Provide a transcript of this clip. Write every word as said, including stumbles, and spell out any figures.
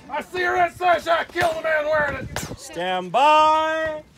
I see a red sash. I kill the man wearing it. Stand by.